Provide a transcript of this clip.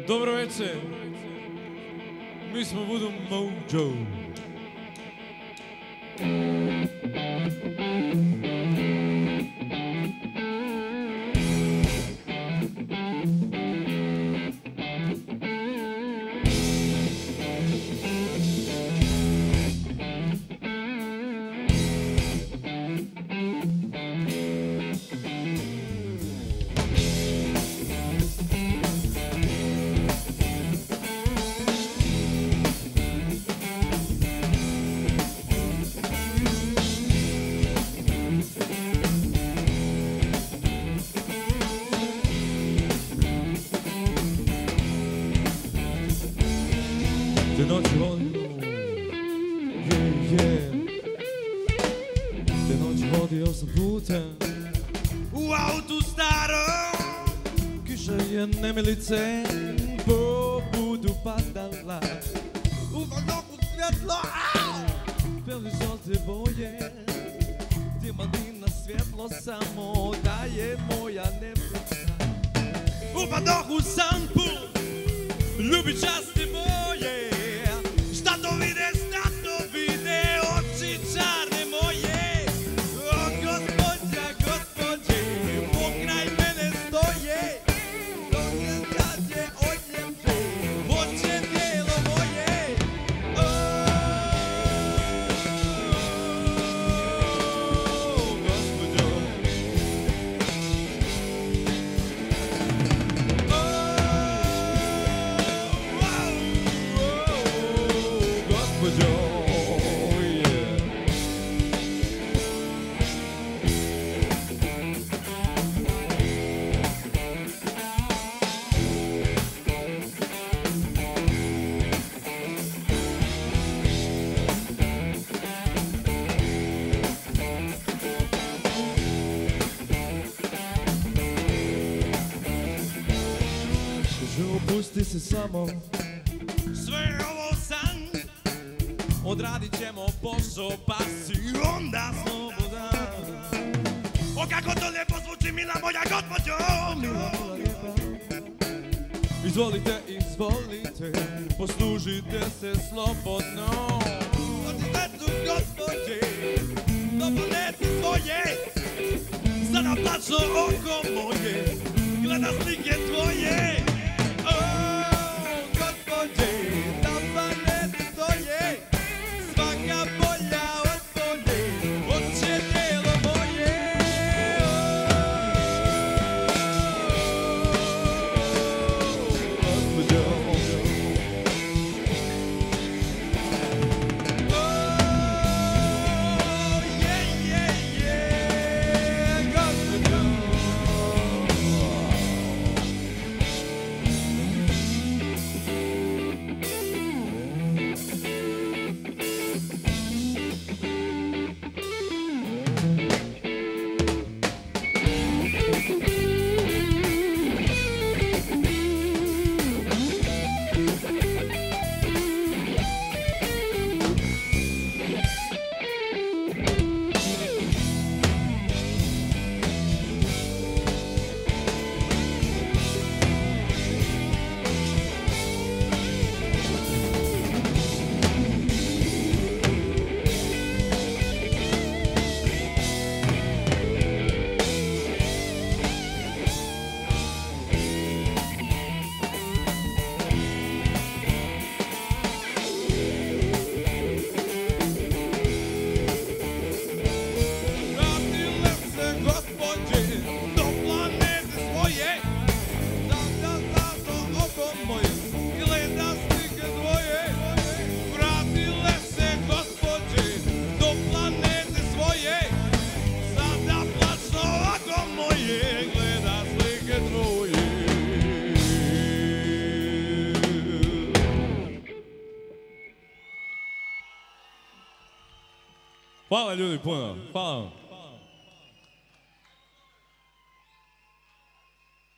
Dobro večer. Mi smo Voodoo Mojo. Te noći vodio, Te noći vodio sam putem u autu starom. Kiša je nemilice po putu padala. U vagnoku svjetlo, peli žolte boje. Dimadina svjetlo samo daje moja nemilica. U vagnoku sam put, ljubičaste boje. Opusti se samo, sve ovo san. Odradit ćemo posao pa si onda slobodan. O kako to lijepo zvuči, mila moja gospođo. Izvolite, izvolite, poslužite se slobodno. Dođite tu gospođe, do planete svoje. Sada plačno oko moje, gleda slike tvoje. Hvala ljudi puno, hvala vam.